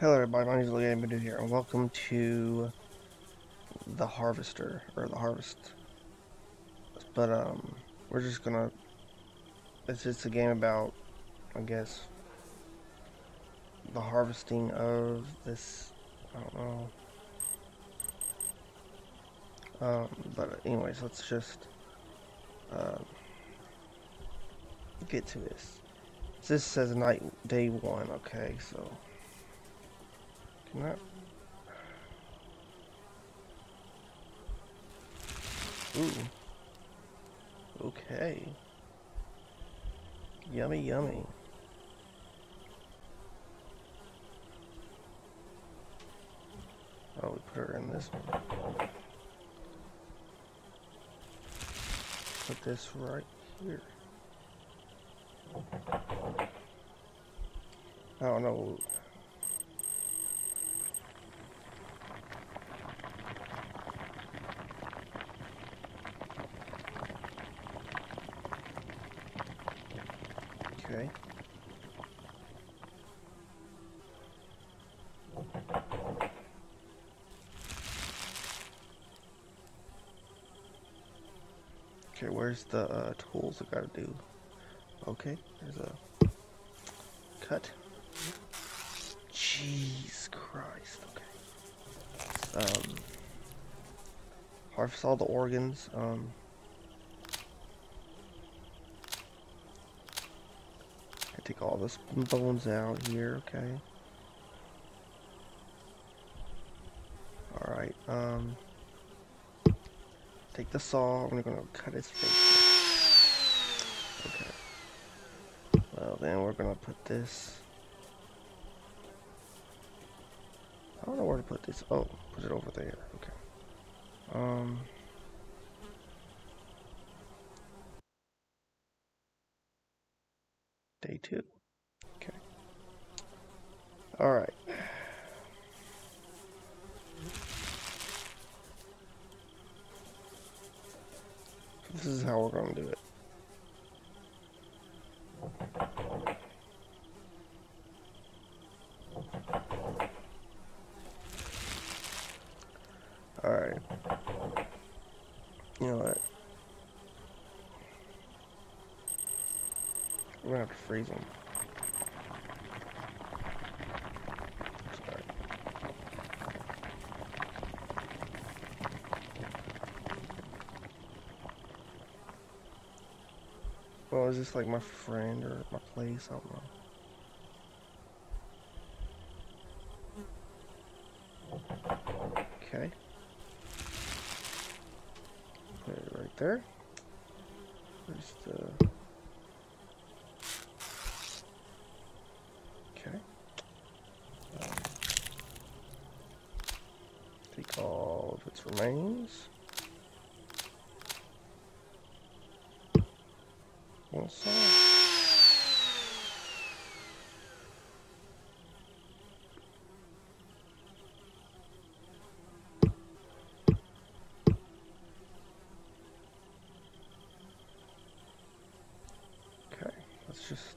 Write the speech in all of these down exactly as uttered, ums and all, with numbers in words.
Hello everybody, my name is Logan Badu here, and welcome to the Harvester, or the Harvest. But, um, we're just gonna, it's just a game about, I guess, the harvesting of this, I don't know. Um, but anyways, let's just, uh, get to this. This says night, day one, okay, so, can I, ooh, okay, yummy, yummy. Oh, we put her in this one. Put this right here. I don't know. Okay. Okay, where's the uh, tools I gotta do? Okay, there's a cut. Jeez Christ, okay. Um, harvest all the organs. Um, I take all this bones out here, okay. Alright, um, take the saw, I'm gonna cut his face. Okay. Well, then we're gonna put this. I don't know where to put this. Oh, put it over there, okay. Um, day two. Okay. Alright. This is how we're gonna do it. Alright. You know what? We're gonna have to freeze them. Sorry. Well, is this like my friend or my place? I don't know. Okay. Put it right there. Where's the... Okay. Um, take all of its remains. One saw. Okay, let's just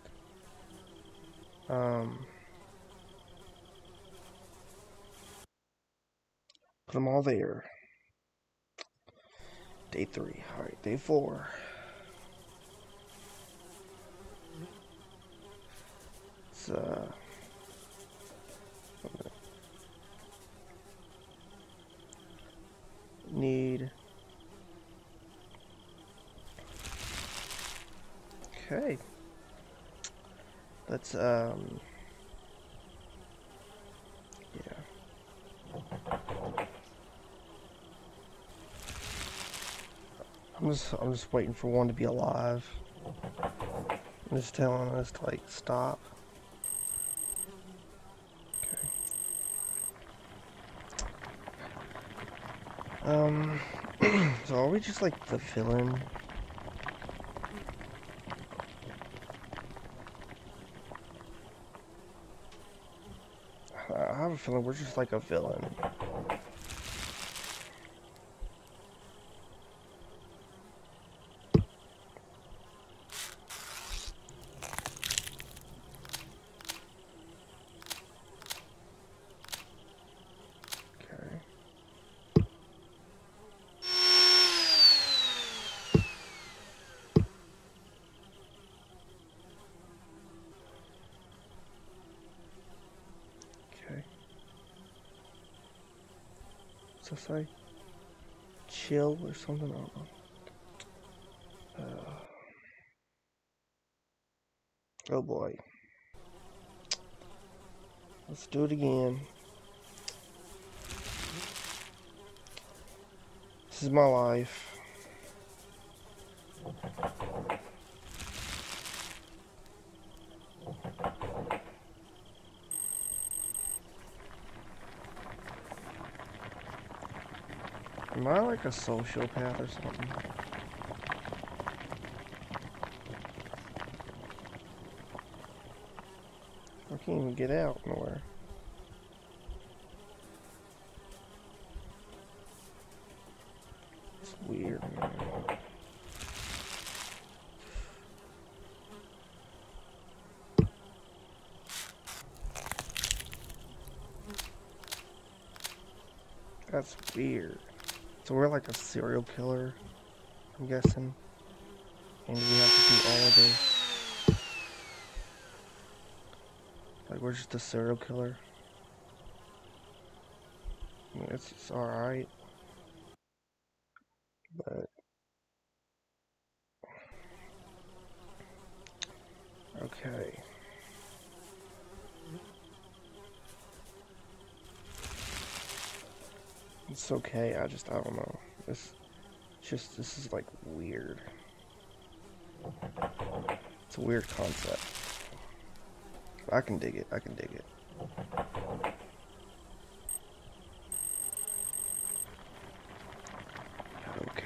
um put them all there. Day three. All right, day four. It's uh. Need. Okay. Let's um. Yeah. I'm just I'm just waiting for one to be alive. I'm just telling us to like stop. Okay. Um so are we just like the villain? I have a feeling we're just like a villain. What's that say? Chill or something? I don't know. Uh, oh boy. Let's do it again. This is my life. Am I like a sociopath or something? I can't even get out nowhere. It's weird, man. That's weird. So we're like a serial killer, I'm guessing. And we have to do all of this. Like we're just a serial killer. I mean, it's, it's alright. But okay. It's okay, I just, I don't know. This, just, this is like weird. It's a weird concept. I can dig it, I can dig it. Okay.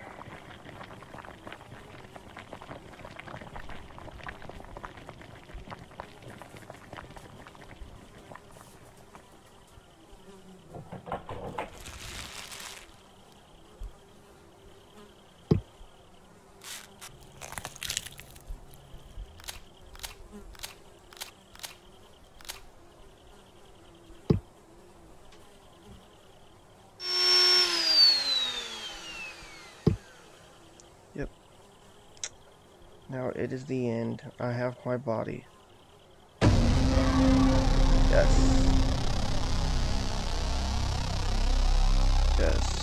Yep. Now it is the end. I have my body. Yes. Yes.